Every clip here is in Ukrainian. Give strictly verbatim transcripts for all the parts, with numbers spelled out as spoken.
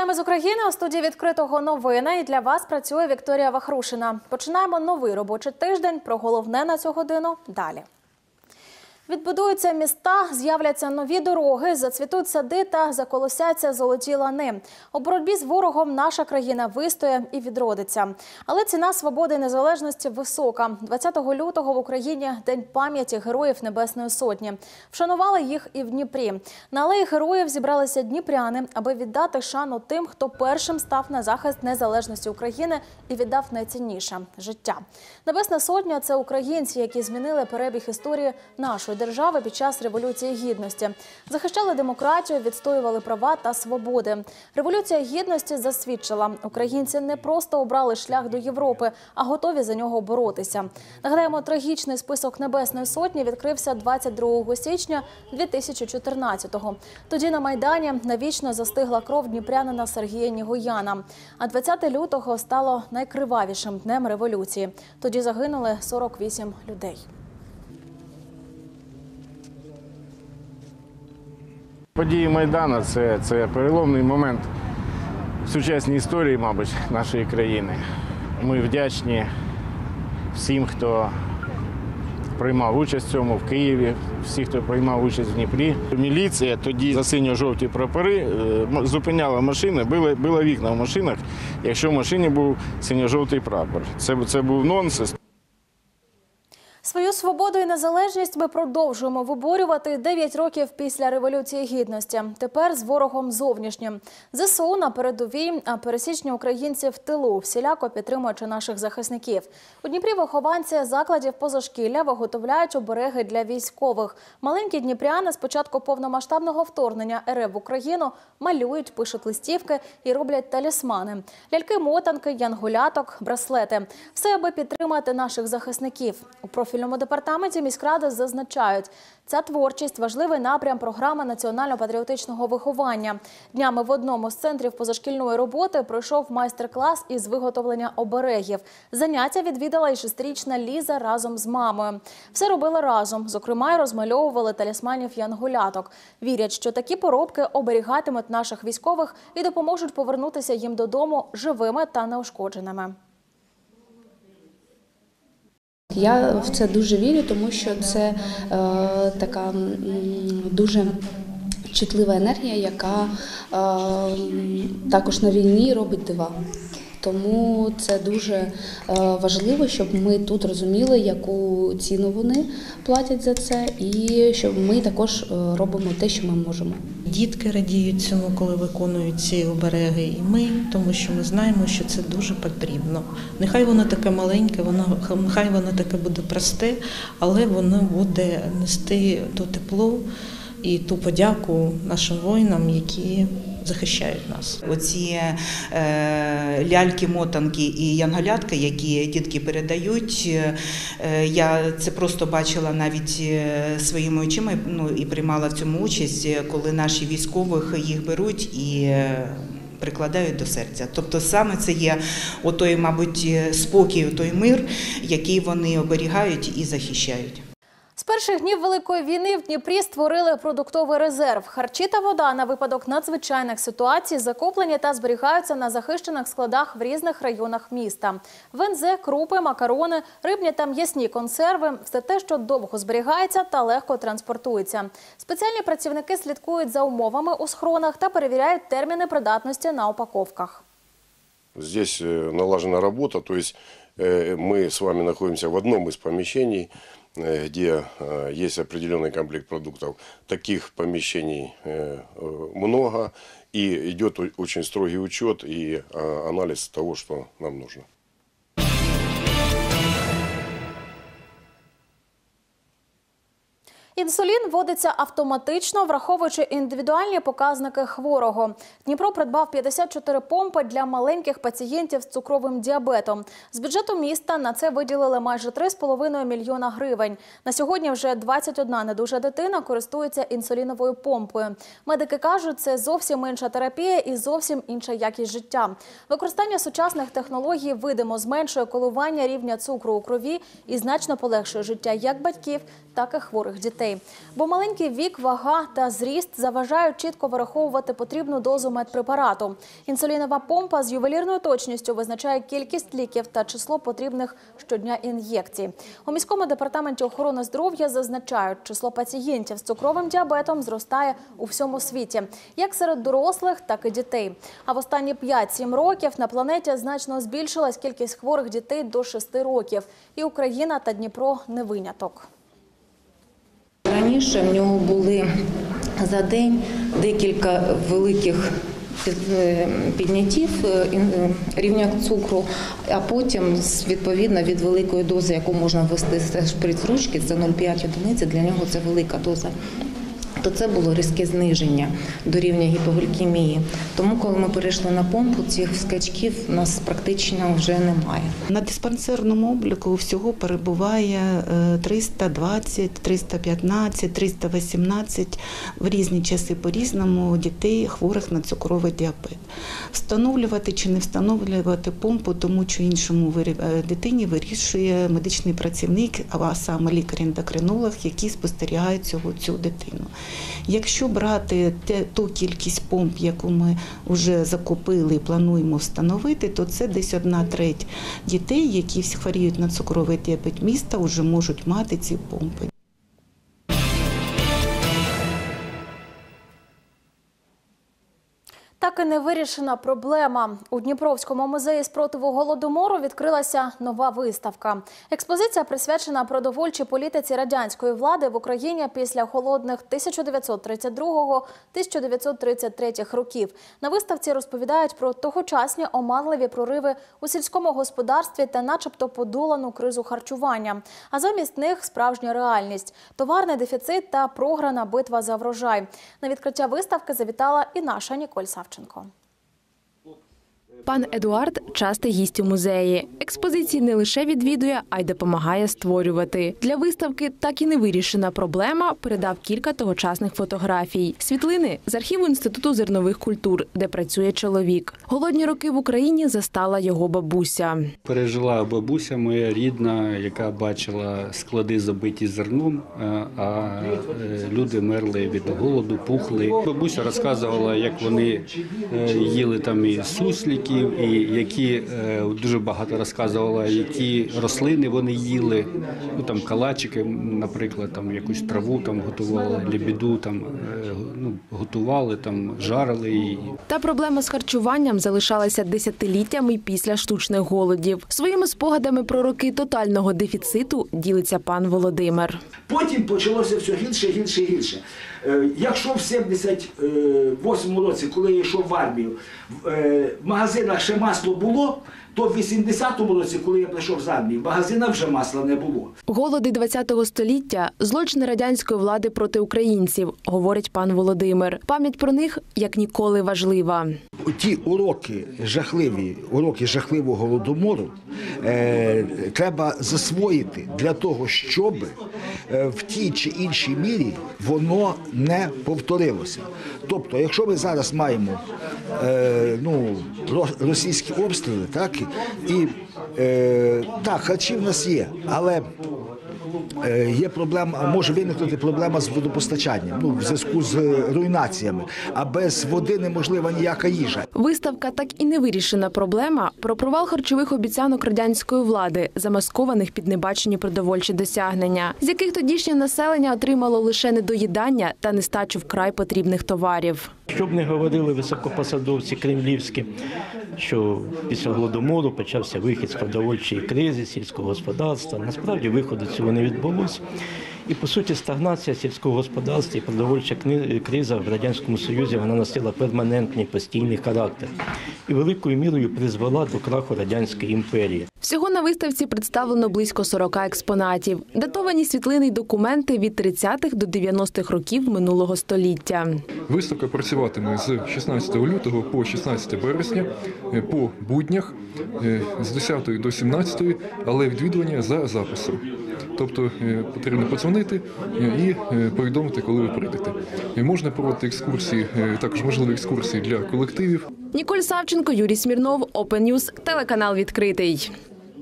Вітаємо з України. У студії «Відкритого» новини. І для вас працює Вікторія Вахрушина. Починаємо новий робочий тиждень. Про головне на цю годину далі. Відбудуються міста, з'являться нові дороги, зацвітуть сади та заколосяться золоті лани. У боротьбі з ворогом наша країна вистоє і відродиться. Але ціна свободи і незалежності висока. двадцятого лютого в Україні День пам'яті Героїв Небесної Сотні. Вшанували їх і в Дніпрі. На алеї Героїв зібралися дніпряни, аби віддати шану тим, хто першим став на захист незалежності України і віддав найцінніше – життя. Небесна Сотня – це українці, які змінили перебіг історії нашої держави під час Революції Гідності. Захищали демократію, відстоювали права та свободи. Революція Гідності засвідчила, українці не просто обрали шлях до Європи, а готові за нього боротися. Нагадаємо, трагічний список Небесної Сотні відкрився двадцять другого січня дві тисячі чотирнадцятого. Тоді на Майдані навічно застигла кров дніпрянина Сергія Нігояна. А двадцятого лютого стало найкривавішим днем революції. Тоді загинули сорок вісім людей. Події Майдану – це, це переломний момент в сучасній історії, мабуть, нашої країни. Ми вдячні всім, хто приймав участь в цьому в Києві, всі, хто приймав участь в Дніпрі. Міліція тоді за синьо-жовті прапори зупиняла машини, била, била вікна в машинах, якщо в машині був синьо-жовтий прапор. Це, це був нонсенс. Свою свободу і незалежність ми продовжуємо виборювати дев'ять років після Революції Гідності. Тепер з ворогом зовнішнім. ЗСУ на передовій, а пересічні українці в тилу, всіляко підтримуючи наших захисників. У Дніпрі вихованці закладів позашкілля виготовляють обереги для військових. Маленькі дніпряни з початку повномасштабного вторгнення РФ в Україну малюють, пишуть листівки і роблять талісмани. Ляльки-мотанки, янголяток, браслети. Все, аби підтримати наших захисників. У профільному департаменті міськради зазначають, ця творчість – важливий напрям програми національно-патріотичного виховання. Днями в одному з центрів позашкільної роботи пройшов майстер-клас із виготовлення оберегів. Заняття відвідала і шестирічна Ліза разом з мамою. Все робили разом, зокрема й розмальовували талісманів янголяток. Вірять, що такі поробки оберігатимуть наших військових і допоможуть повернутися їм додому живими та неушкодженими. Я в це дуже вірю, тому що це е, така м, дуже чутлива енергія, яка е, також на війні робить дива. Тому це дуже е, важливо, щоб ми тут розуміли, яку ціну вони платять за це, і щоб ми також робимо те, що ми можемо. Дітки радіють цьому, коли виконують ці обереги, і ми, тому що ми знаємо, що це дуже потрібно. Нехай воно таке маленьке, воно, нехай воно таке буде просте, але воно буде нести то тепло і ту подяку нашим воїнам, які захищають нас. Оці е, ляльки-мотанки і янголятки, які дітки передають, е, я це просто бачила навіть своїми очима, ну, і приймала в цьому участь, коли наші військових їх беруть і е, прикладають до серця. Тобто саме це є отой, мабуть, спокій, отой мир, який вони оберігають і захищають. З перших днів Великої війни в Дніпрі створили продуктовий резерв. Харчі та вода на випадок надзвичайних ситуацій закуплені та зберігаються на захищених складах в різних районах міста. Вензе, крупи, макарони, рибні та м'ясні консерви – все те, що довго зберігається та легко транспортується. Спеціальні працівники слідкують за умовами у схронах та перевіряють терміни придатності на упаковках. Здесь налажена робота, то есть мы с вами находимся в одном из помещений, где есть определенный комплект продуктов. Таких помещений много, и идет очень строгий учет и анализ того, что нам нужно. Інсулін вводиться автоматично, враховуючи індивідуальні показники хворого. Дніпро придбав п'ятдесят чотири помпи для маленьких пацієнтів з цукровим діабетом. З бюджету міста на це виділили майже три з половиною мільйона гривень. На сьогодні вже двадцять одна недужа дитина користується інсуліновою помпою. Медики кажуть, це зовсім інша терапія і зовсім інша якість життя. Використання сучасних технологій видимо зменшує коливання рівня цукру у крові і значно полегшує життя як батьків, так і хворих дітей. дітей. Бо маленький вік, вага та зріст заважають чітко вираховувати потрібну дозу медпрепарату. Інсулінова помпа з ювелірною точністю визначає кількість ліків та число потрібних щодня ін'єкцій. У міському департаменті охорони здоров'я зазначають, число пацієнтів з цукровим діабетом зростає у всьому світі, як серед дорослих, так і дітей. А в останні п'ять-сім років на планеті значно збільшилась кількість хворих дітей до шести років. І Україна та Дніпро не виняток. Раніше в нього були за день декілька великих підняттів рівня цукру, а потім, відповідно, від великої дози, яку можна ввести з шприц-ручки, це нуль цілих п'ять одиниці, для нього це велика доза, то це було різке зниження до рівня гіпоглікемії. Тому, коли ми перейшли на помпу, цих скачків у нас практично вже немає. На диспансерному обліку всього перебуває триста двадцять, триста п'ятнадцять, триста вісімнадцять в різні часи по-різному дітей, хворих на цукровий діабет. Встановлювати чи не встановлювати помпу тому чи іншому дитині вирішує медичний працівник, а саме лікар-ендокринолог, який спостерігає цього, цю дитину. Якщо брати те, ту кількість помп, яку ми вже закупили і плануємо встановити, то це десь одна треть дітей, які хворіють на цукровий діабет міста, вже можуть мати ці помпи. Так і не вирішена проблема. У Дніпровському музеї спротиву Голодомору відкрилася нова виставка. Експозиція присвячена продовольчій політиці радянської влади в Україні після холодних тисяча дев'ятсот тридцять другого - тисяча дев'ятсот тридцять третього років. На виставці розповідають про тогочасні оманливі прориви у сільському господарстві та начебто подолану кризу харчування. А замість них справжня реальність – товарний дефіцит та програна битва за врожай. На відкриття виставки завітала і наша Ніколь Савченко. Пан Едуард – частий гість у музеї. Експозиції не лише відвідує, а й допомагає створювати. Для виставки «Так і не вирішена проблема» передав кілька тогочасних фотографій. Світлини з архіву Інституту зернових культур, де працює чоловік. Голодні роки в Україні застала його бабуся. Пережила бабуся моя рідна, яка бачила склади забиті зерном, а люди мерли від голоду, пухли. Бабуся розказувала, як вони їли там і суслики, і які дуже багато розказувала, які рослини вони їли, ну там калачики, наприклад, там якусь траву там готували, лебіду там ну, готували, там жарили її. Та проблема з харчуванням залишалася десятиліттями після штучних голодів. Своїми спогадами про роки тотального дефіциту ділиться пан Володимир. Потім почалося все гірше, гірше, гірше. Якщо в сімдесят восьмому році, коли я йшов в армію, в магазинах ще масло було, то в вісімдесятому році, коли я прийшов з армії, в магазинах вже масла не було. Голоди ХХ століття – злочини радянської влади проти українців, говорить пан Володимир. Пам'ять про них як ніколи важлива. Ті уроки жахливі, уроки жахливого голодомору е, треба засвоїти для того, щоб е, в тій чи іншій мірі воно не повторилося. Тобто, якщо ми зараз маємо е, ну, російські обстріли, так, і е, так, харчі в нас є, але є проблема, може виникнути проблема з водопостачанням, ну, в зв'язку з руйнаціями, а без води неможлива ніяка їжа. Виставка «Так і не вирішена проблема» про провал харчових обіцянок радянської влади, замаскованих під небачені продовольчі досягнення, з яких тодішнє населення отримало лише недоїдання та нестачу вкрай потрібних товарів. Щоб не говорили високопосадовці кремлівські, що після Голодомору почався вихід з продовольчої кризи сільського господарства. Насправді виходу цього не відбулося. І, по суті, стагнація сільського господарства і продовольча криза в Радянському Союзі, вона носила перманентний, постійний характер. І великою мірою призвела до краху Радянської імперії. Всього на виставці представлено близько сорока експонатів. Датовані світлини й документи від тридцятих до дев'яностих років минулого століття. Виставка працюватиме з шістнадцятого лютого по шістнадцяте березня по буднях з десятої до сімнадцятої, але відвідування за записом. Тобто потрібно подзвонити і повідомити, коли ви прийдете. Можна проводити екскурсії, також можливі екскурсії для колективів. Ніколь Савченко, Юрій Смірнов, Open News, телеканал «Відкритий».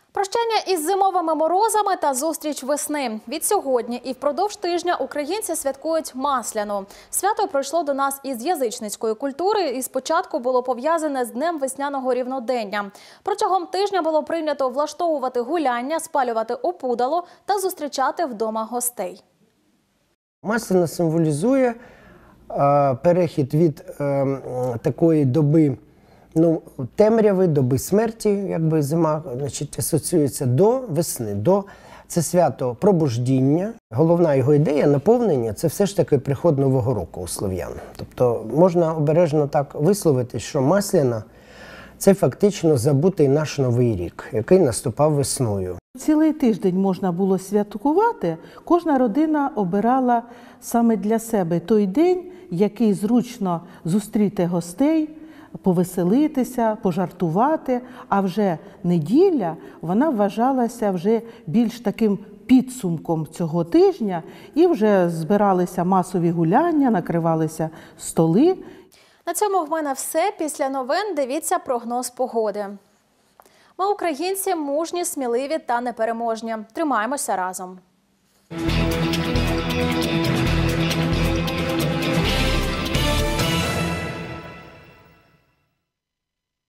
Прощання із зимовими морозами та зустріч весни. Від сьогодні і впродовж тижня українці святкують Масляну. Свято прийшло до нас із язичницької культури і спочатку було пов'язане з Днем весняного рівнодення. Протягом тижня було прийнято влаштовувати гуляння, спалювати опудало та зустрічати вдома гостей. Масляна символізує е, перехід від е, такої доби, ну, темряви, доби смерті, якби зима, значить, асоціюється до весни, до це свято пробуждіння. Головна його ідея, наповнення, це все ж таки приход Нового року у слов'ян. Тобто можна обережно так висловити, що Масляна – це фактично забутий наш Новий рік, який наступав весною. Цілий тиждень можна було святкувати, кожна родина обирала саме для себе той день, який зручно зустріти гостей, повеселитися, пожартувати, а вже неділя, вона вважалася вже більш таким підсумком цього тижня, і вже збиралися масові гуляння, накривалися столи. На цьому в мене все. Після новин дивіться прогноз погоди. Ми, українці, мужні, сміливі та непереможні. Тримаємося разом.